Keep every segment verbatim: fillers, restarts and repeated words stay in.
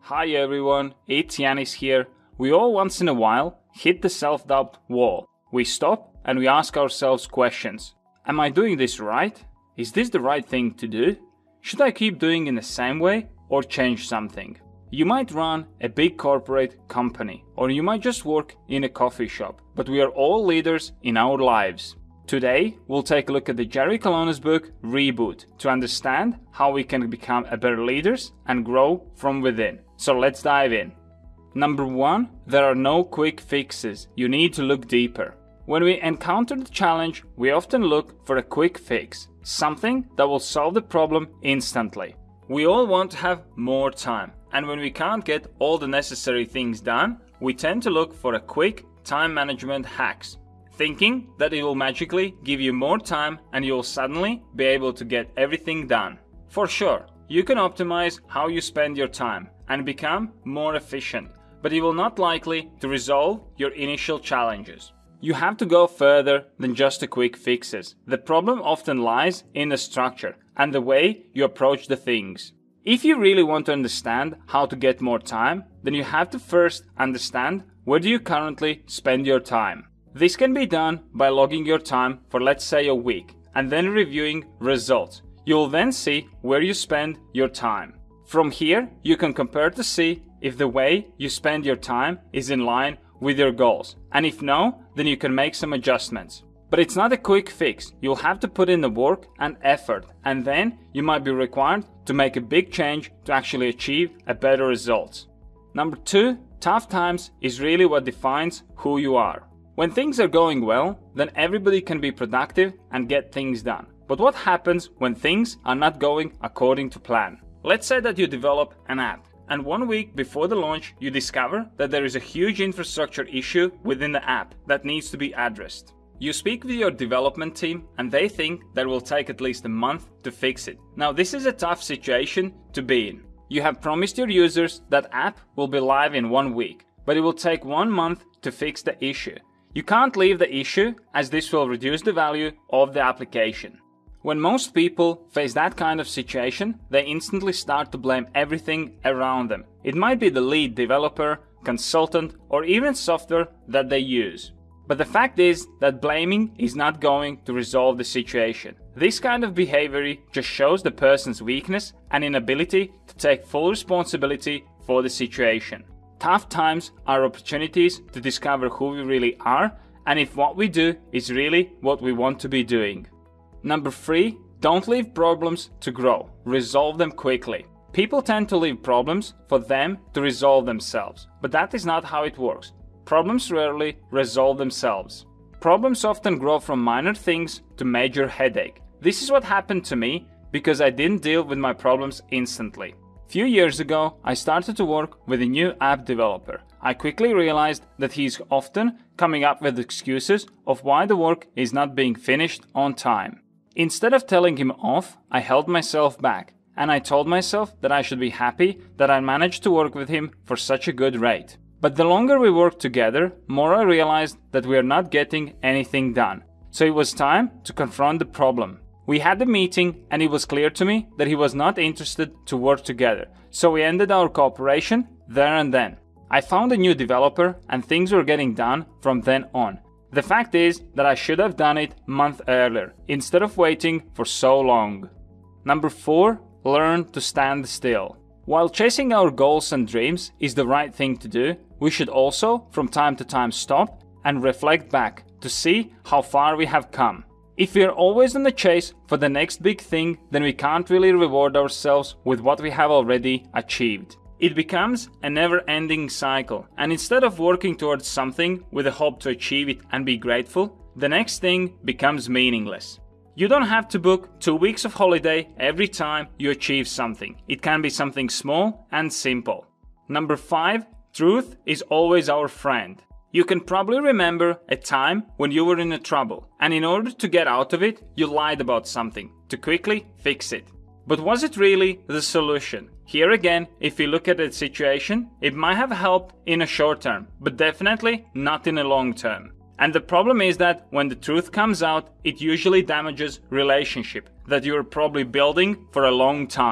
Hi everyone, it's Janis here. We all once in a while hit the self-doubt wall. We stop and we ask ourselves questions. Am I doing this right? Is this the right thing to do? Should I keep doing in the same way or change something? You might run a big corporate company or you might just work in a coffee shop, but we are all leaders in our lives. Today, we'll take a look at the Jerry Colonna's book, Reboot, to understand how we can become a better leaders and grow from within. So let's dive in. Number one, there are no quick fixes. You need to look deeper. When we encounter the challenge, we often look for a quick fix, something that will solve the problem instantly. We all want to have more time, and when we can't get all the necessary things done, we tend to look for a quick time management hacks, thinking that it will magically give you more time and you'll suddenly be able to get everything done. For sure, you can optimize how you spend your time and become more efficient, but it will not likely to resolve your initial challenges. You have to go further than just the quick fixes. The problem often lies in the structure and the way you approach the things. If you really want to understand how to get more time, then you have to first understand where do you currently spend your time. This can be done by logging your time for, let's say, a week and then reviewing results. You'll then see where you spend your time. From here, you can compare to see if the way you spend your time is in line with your goals. And if no, then you can make some adjustments. But it's not a quick fix. You'll have to put in the work and effort, and then you might be required to make a big change to actually achieve a better result. Number two, tough times is really what defines who you are. When things are going well, then everybody can be productive and get things done. But what happens when things are not going according to plan? Let's say that you develop an app, and one week before the launch, you discover that there is a huge infrastructure issue within the app that needs to be addressed. You speak with your development team, and they think that it will take at least a month to fix it. Now, this is a tough situation to be in. You have promised your users that app will be live in one week, but it will take one month to fix the issue. You can't leave the issue, as this will reduce the value of the application. When most people face that kind of situation, they instantly start to blame everything around them. It might be the lead developer, consultant, or even software that they use. But the fact is that blaming is not going to resolve the situation. This kind of behavior just shows the person's weakness and inability to take full responsibility for the situation. Tough times are opportunities to discover who we really are and if what we do is really what we want to be doing. Number three, don't leave problems to grow. Resolve them quickly. People tend to leave problems for them to resolve themselves, but that is not how it works. Problems rarely resolve themselves. Problems often grow from minor things to major headache. This is what happened to me because I didn't deal with my problems instantly. A few years ago, I started to work with a new app developer. I quickly realized that he's often coming up with excuses of why the work is not being finished on time. Instead of telling him off, I held myself back, and I told myself that I should be happy that I managed to work with him for such a good rate. But the longer we worked together, more I realized that we are not getting anything done. So it was time to confront the problem. We had a meeting and it was clear to me that he was not interested to work together. So we ended our cooperation there and then. I found a new developer and things were getting done from then on. The fact is that I should have done it a month earlier instead of waiting for so long. Number four, learn to stand still. While chasing our goals and dreams is the right thing to do, we should also from time to time stop and reflect back to see how far we have come. If we are always on the chase for the next big thing, then we can't really reward ourselves with what we have already achieved. It becomes a never-ending cycle, and instead of working towards something with a hope to achieve it and be grateful, the next thing becomes meaningless. You don't have to book two weeks of holiday every time you achieve something. It can be something small and simple. Number five, truth is always our friend. You can probably remember a time when you were in a trouble, and in order to get out of it, you lied about something to quickly fix it. But was it really the solution? Here again, if you look at the situation, it might have helped in a short term, but definitely not in a long term. And the problem is that when the truth comes out, it usually damages relationship that you're probably building for a long time.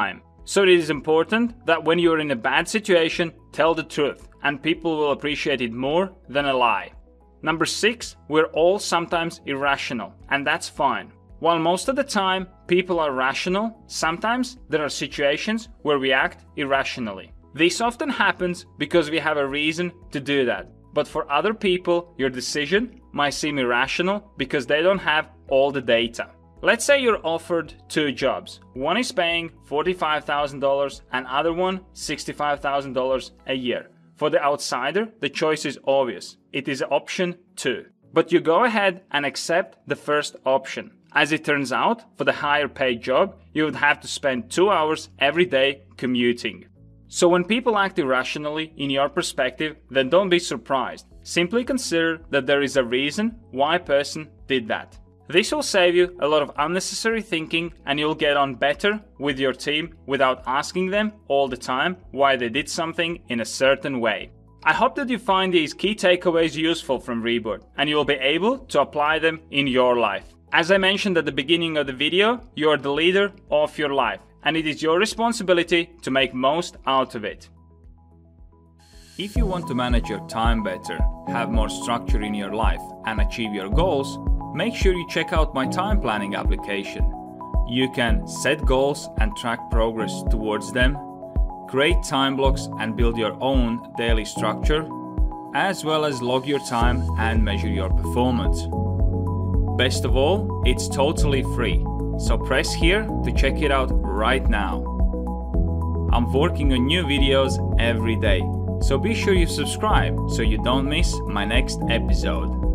So it is important that when you're in a bad situation, tell the truth, and people will appreciate it more than a lie. Number six, we're all sometimes irrational, and that's fine. While most of the time people are rational, sometimes there are situations where we act irrationally. This often happens because we have a reason to do that. But for other people, your decision might seem irrational because they don't have all the data. Let's say you're offered two jobs. One is paying forty-five thousand dollars and other one sixty-five thousand dollars a year. For the outsider, the choice is obvious. It is option two. But you go ahead and accept the first option. As it turns out, for the higher paid job, you would have to spend two hours every day commuting. So when people act irrationally in your perspective, then don't be surprised. Simply consider that there is a reason why a person did that. This will save you a lot of unnecessary thinking, and you'll get on better with your team without asking them all the time why they did something in a certain way. I hope that you find these key takeaways useful from Reboot, and you'll be able to apply them in your life. As I mentioned at the beginning of the video, you are the leader of your life, and it is your responsibility to make most out of it. If you want to manage your time better, have more structure in your life, and achieve your goals, make sure you check out my time planning application. You can set goals and track progress towards them, create time blocks and build your own daily structure, as well as log your time and measure your performance. Best of all, it's totally free, so press here to check it out right now. I'm working on new videos every day, so be sure you subscribe so you don't miss my next episode.